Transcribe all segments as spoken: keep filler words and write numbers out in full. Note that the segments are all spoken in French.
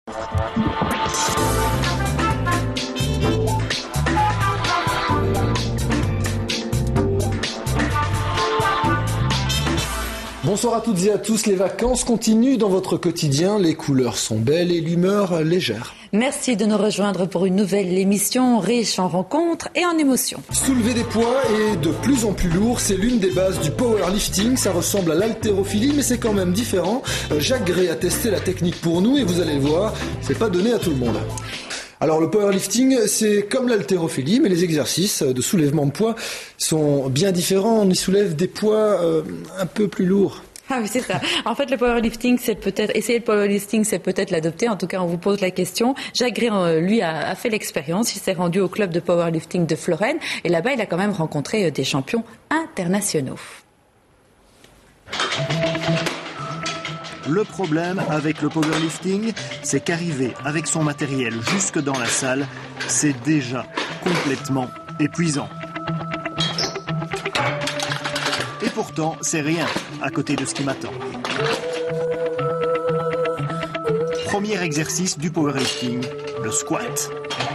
Bonsoir à toutes et à tous, les vacances continuent dans votre quotidien, les couleurs sont belles et l'humeur légère. Merci de nous rejoindre pour une nouvelle émission riche en rencontres et en émotions. Soulever des poids et de plus en plus lourd, c'est l'une des bases du powerlifting. Ça ressemble à l'haltérophilie, mais c'est quand même différent. Jacques Gray a testé la technique pour nous et vous allez le voir, c'est pas donné à tout le monde. Alors le powerlifting, c'est comme l'haltérophilie, mais les exercices de soulèvement de poids sont bien différents. On y soulève des poids euh, un peu plus lourds. Ah oui, c'est ça. En fait, le powerlifting, c'est peut-être, essayer le powerlifting, c'est peut-être l'adopter. En tout cas, on vous pose la question. Jacques Gray, lui, a, a fait l'expérience. Il s'est rendu au club de powerlifting de Florène. Et là-bas, il a quand même rencontré des champions internationaux. Le problème avec le powerlifting, c'est qu'arriver avec son matériel jusque dans la salle, c'est déjà complètement épuisant. Et pourtant, c'est rien à côté de ce qui m'attend. Premier exercice du powerlifting, le squat.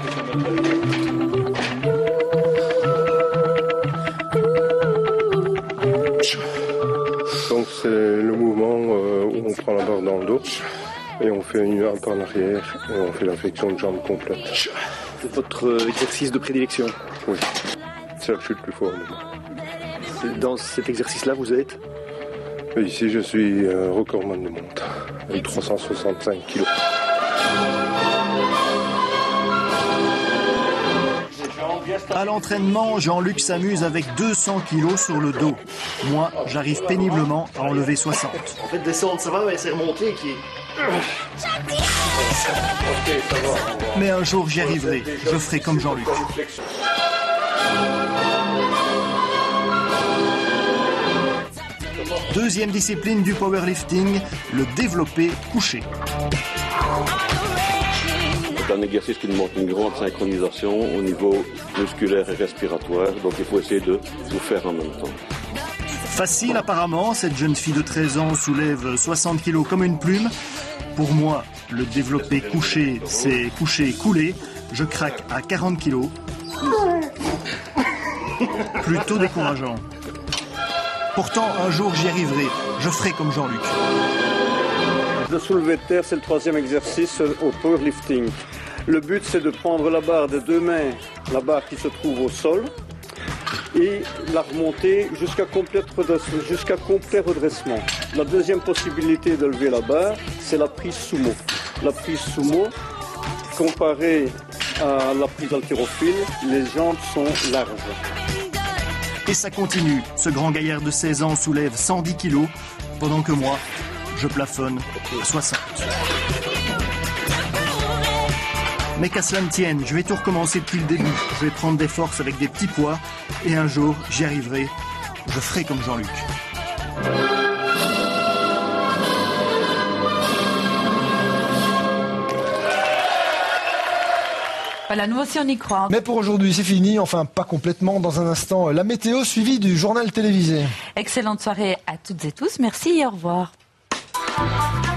Donc c'est le mouvement euh, où on prend la barre dans le dos et on fait une un pas en arrière et on fait la flexion de jambe complète. C'est votre exercice de prédilection? Oui, c'est là que je suis le plus fort. Dans cet exercice-là, vous êtes? Ici, je suis euh, recordman du monde, avec trois cent soixante-cinq kilos. À l'entraînement, Jean-Luc s'amuse avec deux cents kilos sur le dos. Moi, j'arrive péniblement à enlever soixante. En fait, descendre, ça va, mais c'est remonter qui est... Mais un jour, j'y arriverai. Je ferai comme Jean-Luc. Deuxième discipline du powerlifting, le développé couché. C'est un exercice qui demande une grande synchronisation au niveau musculaire et respiratoire, donc il faut essayer de tout faire en même temps. Facile apparemment, cette jeune fille de treize ans soulève soixante kilos comme une plume. Pour moi, le développé couché, c'est couché coulé. Je craque à quarante kilos. Plutôt décourageant. Pourtant, un jour, j'y arriverai. Je ferai comme Jean-Luc. Le soulevé de terre, c'est le troisième exercice au powerlifting. Le but, c'est de prendre la barre de deux mains, la barre qui se trouve au sol, et la remonter jusqu'à complet, jusqu'à complet redressement. La deuxième possibilité de lever la barre, c'est la prise sumo. La prise sumo, comparée à la prise haltérophile, les jambes sont larges. Et ça continue. Ce grand gaillard de seize ans soulève cent dix kilos, pendant que moi, je plafonne à soixante. Mais qu'à cela ne tienne, je vais tout recommencer depuis le début. Je vais prendre des forces avec des petits poids, et un jour, j'y arriverai. Je ferai comme Jean-Luc. Voilà, nous aussi on y croit. Mais pour aujourd'hui, c'est fini. Enfin, pas complètement. Dans un instant, la météo suivie du journal télévisé. Excellente soirée à toutes et tous. Merci et au revoir.